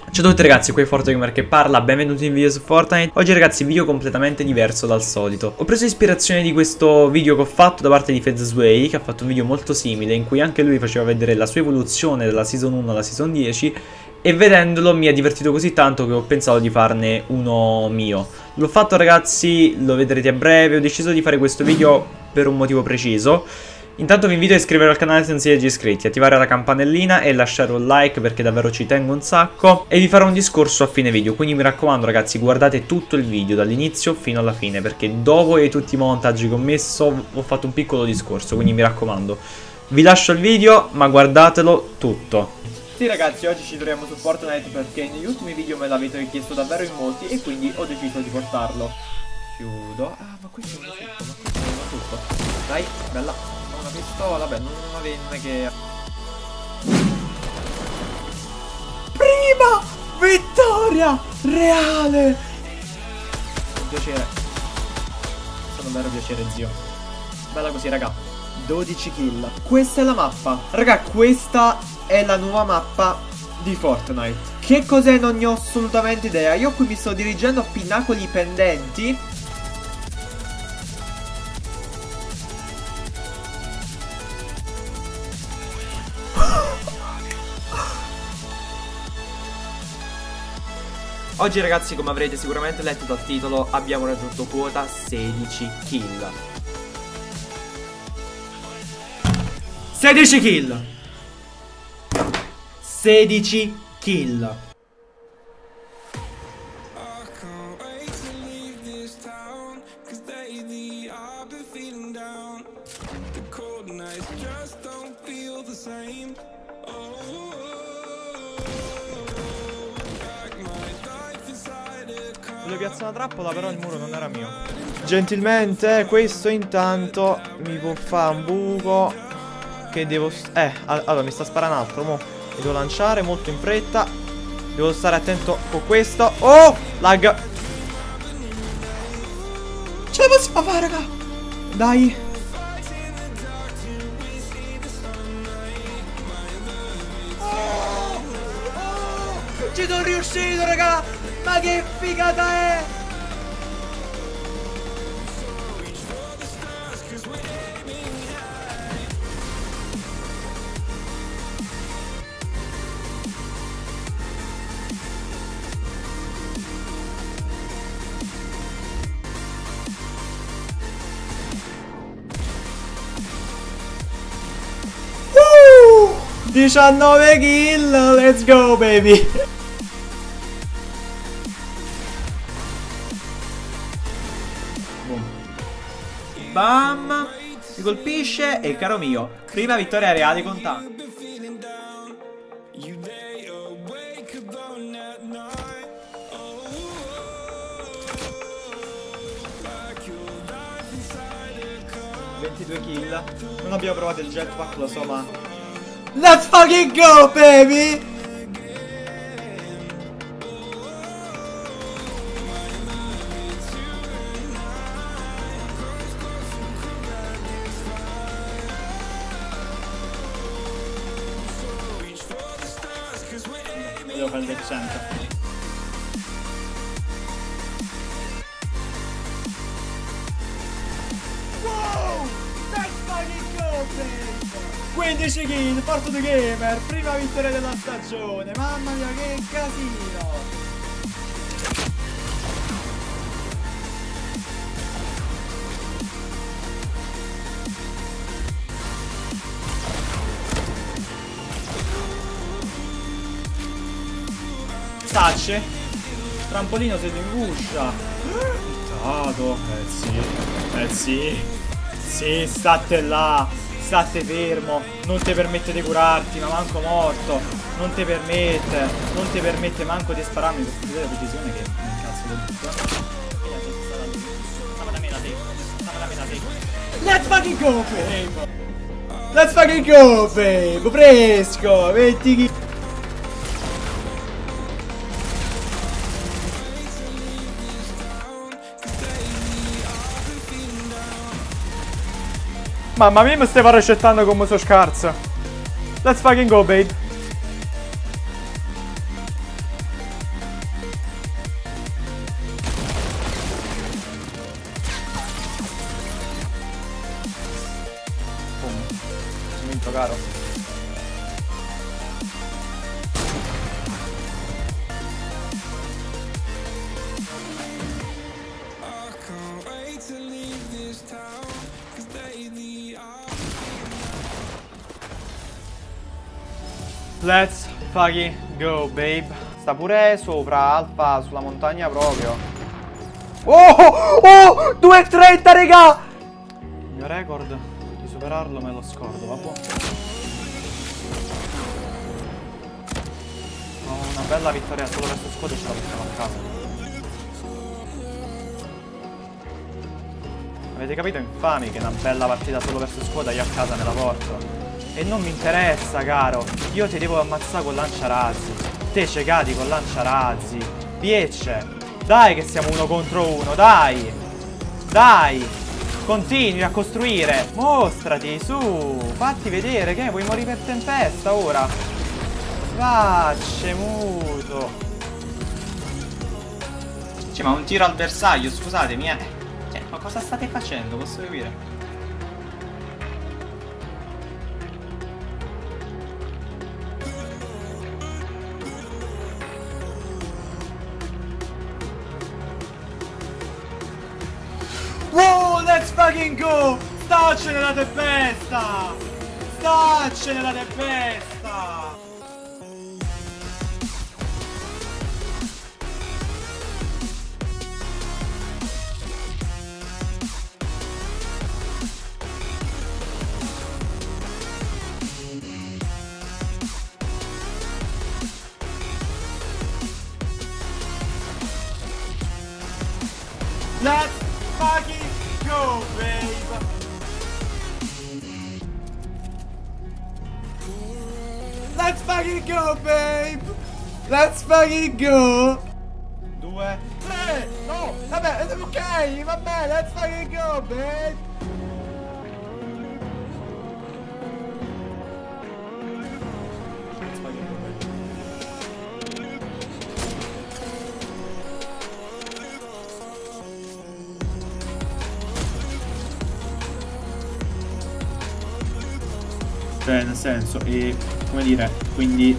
Ciao a tutti ragazzi, qui è ForteGamer che parla, benvenuti in video su Fortnite. Oggi ragazzi video completamente diverso dal solito. Ho preso ispirazione di questo video che ho fatto da parte di Fedzway, che ha fatto un video molto simile in cui anche lui faceva vedere la sua evoluzione dalla Season 1 alla Season 10. E vedendolo mi ha divertito così tanto che ho pensato di farne uno mio. L'ho fatto ragazzi, lo vedrete a breve, ho deciso di fare questo video per un motivo preciso. Intanto vi invito a iscrivervi al canale se non siete già iscritti, attivare la campanellina e lasciare un like perché davvero ci tengo un sacco. E vi farò un discorso a fine video, quindi mi raccomando ragazzi guardate tutto il video dall'inizio fino alla fine, perché dopo tutti i montaggi che ho messo ho fatto un piccolo discorso, quindi mi raccomando. Vi lascio il video ma guardatelo tutto. Sì ragazzi, oggi ci troviamo su Fortnite perché negli ultimi video me l'avete chiesto davvero in molti e quindi ho deciso di portarlo. Chiudo. Ah, ma questo è uno tutto, ma questo è uno tutto. Dai, bella. Una pistola, vabbè, non una penna che... Prima vittoria reale! Un piacere. È stato un vero piacere, zio. Bella così, raga. 12 kill. Questa è la mappa. Raga, questa è la nuova mappa di Fortnite. Che cos'è? Non ne ho assolutamente idea. Io qui mi sto dirigendo a pinnacoli pendenti. Oggi ragazzi, come avrete sicuramente letto dal titolo, abbiamo raggiunto quota 16 kill. 16 kill. 16 kill. Volevo piazzare una trappola, però il muro non era mio. Gentilmente, questo intanto mi può fare un buco. Che devo... allora mi sta sparando altro, mo. Mi devo lanciare molto in fretta. Devo stare attento con questo. Oh! Lag. Ce la possiamo fare, raga. Dai. Oh! Ci sono riuscito, raga. Ma che figata è! Woo! 19 kill, let's go baby! Bam! Mi colpisce e caro mio, prima vittoria reale con tanto. Kill. Non abbiamo provato il jetpack, lo so, ma let's fucking go baby! Devo fare il decente. Wow! Let's fucking go, baby! 15 kill, ForteGamer, prima vittoria della stagione. Mamma mia, che casino! Stacce. Trampolino se in guscia. Dato. Sì. Sì, state là. State fermo. Non ti permette di curarti, ma manco morto. Non ti permette. Non ti permette manco di spararmi con questa precisione che non cazzo del tutto. Stava da me da te. Let's fucking go, babe. Let's fucking go, babe. Fresco. 20 kill. Mamma mia, mi stava recettando come so scarso. Let's fucking go, babe. Let's fucking go, babe. Sta pure sopra, Alfa, sulla montagna proprio. Oh, 2,30, raga. Il mio record di superarlo me lo scordo, vabbè. Una bella vittoria solo verso squadra, ce la portiamo a casa. Avete capito, infami, che una bella partita solo verso squadra io a casa me la porto. E non mi interessa, caro. Io ti devo ammazzare con lanciarazzi. Te cecati con lanciarazzi. Riesce. Dai che siamo 1 contro 1, dai. Dai. Continui a costruire. Mostrati, su. Fatti vedere, che vuoi morire per tempesta ora? Facce muto. Cioè, ma un tiro al bersaglio, scusatemi, Cioè, ma cosa state facendo? Posso capire? Wow, let's fucking go! Staccene la tempesta! Staccene la tempesta! Let's fucking go, babe! Let's fucking go, babe! Let's fucking go! 2, 3, no! Vabbè, ok, vabbè, let's fucking go, babe! Let's fucking go, babe. Cioè, nel senso, e come dire, quindi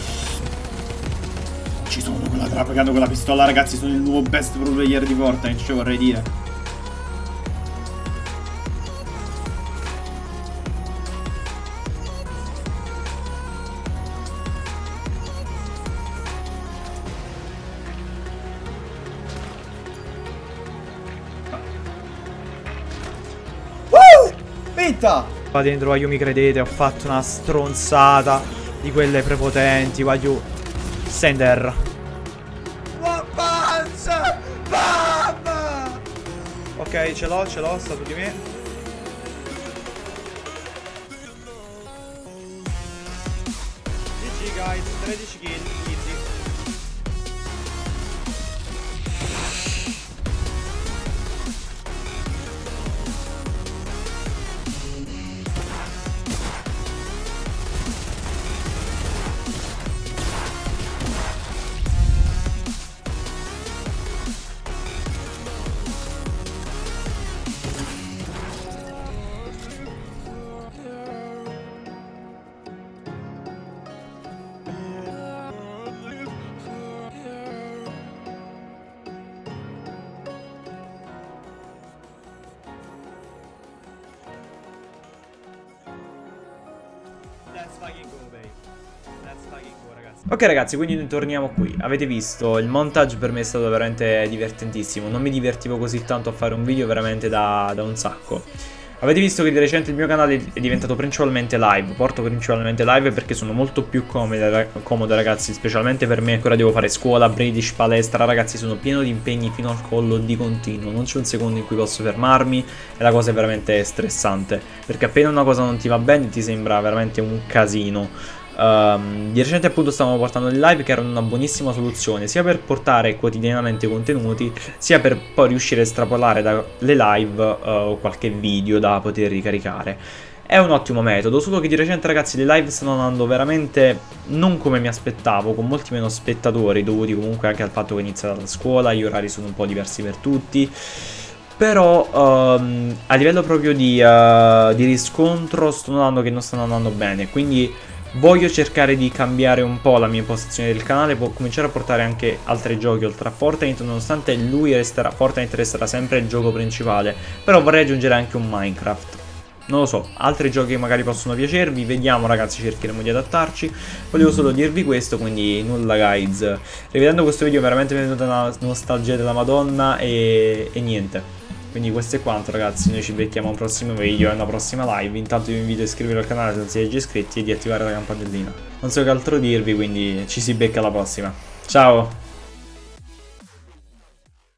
ci sono quella trappa che hanno con la pistola, ragazzi, sono il nuovo best pro player di Fortnite, cioè vorrei dire. Vinta! Qua dentro, voglio mi credete, ho fatto una stronzata di quelle prepotenti, voglio sender. Ma panza! Mamma! Ok, ce l'ho, sta su di me. GG guys, 13 kill, easy. Let's fucking go, babe. Let's fucking go, ragazzi. Ok ragazzi, quindi torniamo qui. Avete visto, il montage per me è stato veramente divertentissimo. Non mi divertivo così tanto a fare un video veramente da un sacco. Avete visto che di recente il mio canale è diventato principalmente live. Porto principalmente live perché sono molto più comode, ragazzi. Specialmente per me, ancora devo fare scuola, British, palestra. Ragazzi, sono pieno di impegni fino al collo di continuo. Non c'è un secondo in cui posso fermarmi. E la cosa è veramente stressante, perché appena una cosa non ti va bene ti sembra veramente un casino. Di recente appunto stavamo portando le live, che erano una buonissima soluzione sia per portare quotidianamente contenuti, sia per poi riuscire a estrapolare dalle live qualche video da poter ricaricare. È un ottimo metodo, solo che di recente, ragazzi, le live stanno andando veramente non come mi aspettavo, con molti meno spettatori, dovuti comunque anche al fatto che è iniziata la scuola, gli orari sono un po' diversi per tutti. Però a livello proprio di riscontro sto notando che non stanno andando bene, quindi voglio cercare di cambiare un po' la mia impostazione del canale, può cominciare a portare anche altri giochi oltre a Fortnite, nonostante Fortnite resterà sempre il gioco principale, però vorrei aggiungere anche un Minecraft. Non lo so, altri giochi che magari possono piacervi, vediamo ragazzi, cercheremo di adattarci. Volevo solo dirvi questo, quindi nulla guys. Rivedendo questo video veramente mi è venuta una nostalgia della Madonna e niente. Quindi questo è quanto ragazzi, noi ci becchiamo a un prossimo video e a una prossima live. Intanto vi invito a iscrivervi al canale se non siete già iscritti e di attivare la campanellina. Non so che altro dirvi, quindi ci si becca alla prossima. Ciao!